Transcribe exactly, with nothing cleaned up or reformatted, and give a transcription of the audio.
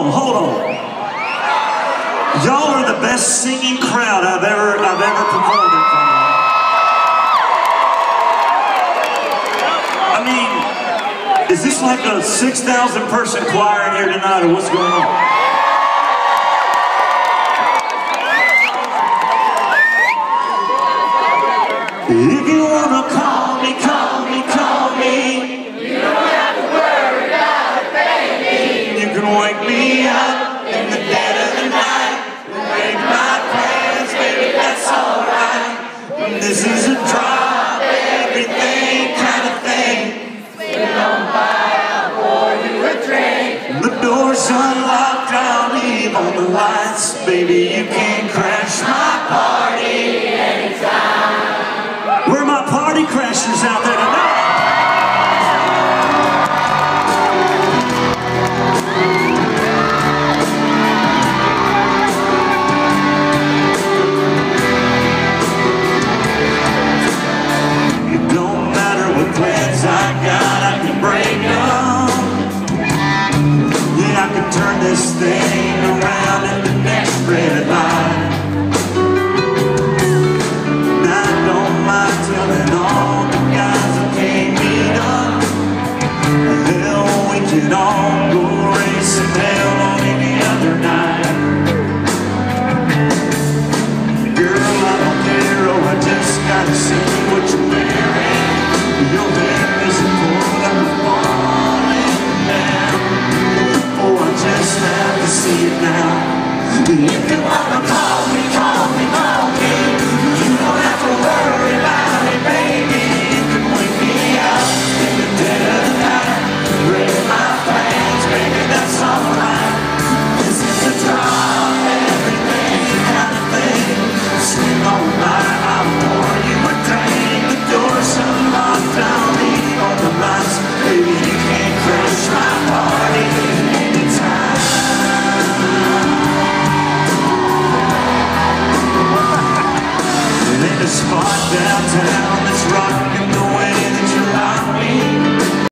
on, hold on. Y'all are the best singing crowd I've ever, I've ever performed in front of. I mean, is this like a six thousand person choir in here tonight, or what's going on? If you wanna call me, call me, call me. You don't have to worry about it, baby. You can wake me up in the dead of the night. Break my plans, baby, that's alright. This is a drop everything kind of thing. Sleep on by, I'll pour you a drink. The door's unlocked, I'll leave on the lights. Baby, you can crash my party anytime. Where are my party crashers out there tonight? It don't matter what plans I got, I can break them. Yeah, I can turn this thing around in the next red light. Telling all the guys who can't meet up, hell, we can all go racing hell on any other night. Girl, I don't care, oh, I just gotta see what you're wearing. Your hair is pulled like a falling down. Oh, I just have to see it now. If you wanna call me, call me, call me. You don't have to worry about it, baby. You can wake me up in the dead of the night. Break my plans, baby, that's alright. This is a drop, everything kind of thing. Sleep on night, I'll pour you a drink. The door's unlocked, I'll leave on the lights. Baby, you can't crash my party anytime. There's a spot downtown